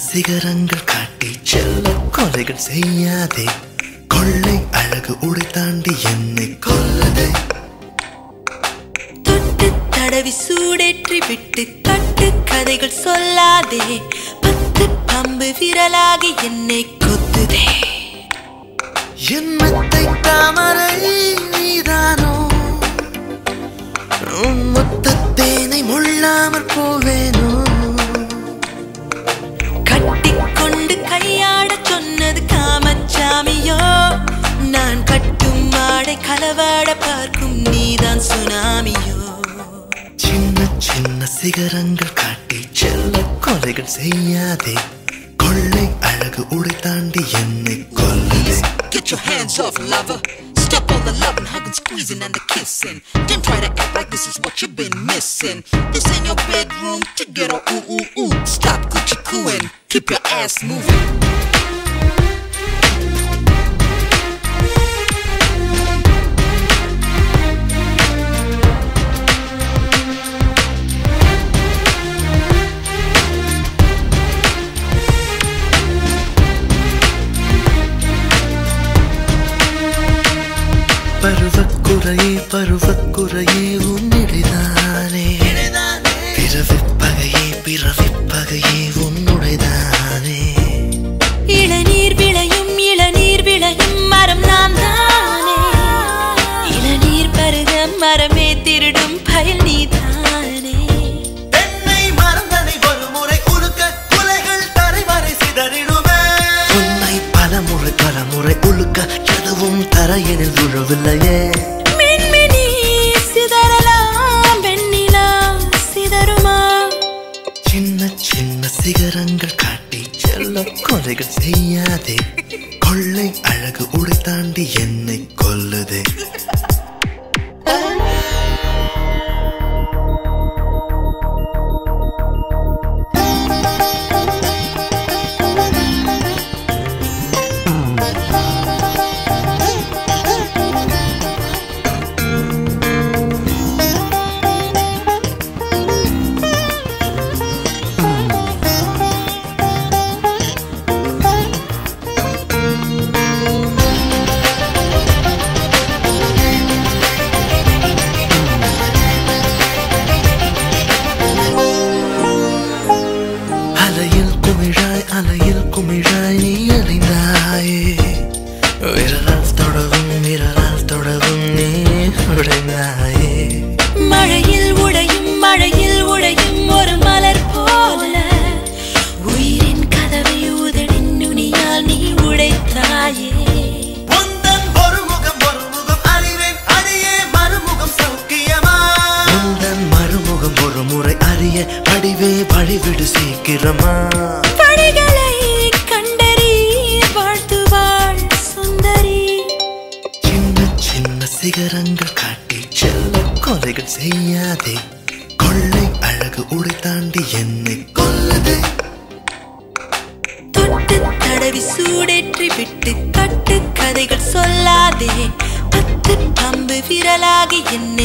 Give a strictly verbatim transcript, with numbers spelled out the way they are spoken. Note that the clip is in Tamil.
சிகரங்கள் காட்டி செல்ல கொலைகள் செய்யாதே. கொள்ளை அழகு உடை தாண்டி என்னை கொல்லதே. தொட்டு தடவி சூடேற்றி விட்டு கட்டு கதைகள் சொல்லாதே. பத்து பம்பு விரலாகி என்னை கொத்துதே. என் மெத்தை தாமரை நீதானோ, உன் முத்தத்தேனை முள்ளாமல் போவேனோ. கட்டிக்கொண்டு கையாட சொன்னது காமச்சாமியோ, நான் கட்டும் ஆடை களவாட பார்க்கும் நீதான் சுனாமியோ. சின்ன சின்ன சிகரங்கள் காட்டி செல்ல கொலைகள் செய்யாதே. கொள்ளை அழகு உடை தாண்டி என்னை கொல்லுதே. Get your hands off, lover. Stop all the loving, hugging, squeezing and the kissing. Don't try to act like this is what you've been missing. This ain't your bedroom to get a ooh ooh ooh. Stop coochie cooing, keep your ass moving. பருவக்குறையே பருவக்குறையே உன்னிடைதானே. பிறவிப்பகையே பிறவிப்பகையே உன்னுடைதானே. இளநீர் விளையும் இளநீர் விளையும் மரம் நான் தானே. இளநீர் பருக மரமே திருடும் பயல் நீதானே. தென்னை மரந்தனை ஒரு முறை உழுக்க குலைகள் தரைவரை சிதறிடுமே. உன்னை பலமுறை பலமுறை உழுக்க எதுவும் தரையெனில் விழவில்லையே. மின்மினி சிதறலாம் வெண்ணிலா சிதறுமா. சின்ன சின்ன சிகரங்கள் காட்டி செல்ல கொலைகள் செய்யாதே. கொள்ளை அழகு உடை தாண்டி என்னை கொல்லுதே. குமிழாய் நீ அலைந்தாயே. விரலால் தொடவும் விரலால் தொடவும் நீ உடைந்தாயே. மழையில் உடையும் மழையில் உடையும் ஒரு மலர் போல உயிரின் கதவை உதடின் நுனியால் நீ உடைத்தாயே. உந்தன் ஒரு முகம் ஒரு முகம் அறிவேன் அடியே மறுமுகம் சௌக்கியமா. உந்தன் மறுமுகம் ஒரு முறை அறிய படிவே வழிவிடு சீக்கிரமா. படிகளை கண்டறி வாழ்த்துவாள் சுந்தரி. சின்ன சின்ன சிகரங்கள் காட்டி செல்ல கொலைகள் செய்யாதே. கொள்ளை அழகு உடை தாண்டி என்னை கொல்லுதே. தொட்டு தடவி சூடேற்றி விட்டு கட்டு கதைகள் சொல்லாதே. பத்து பம்பு விரலாகி என்னை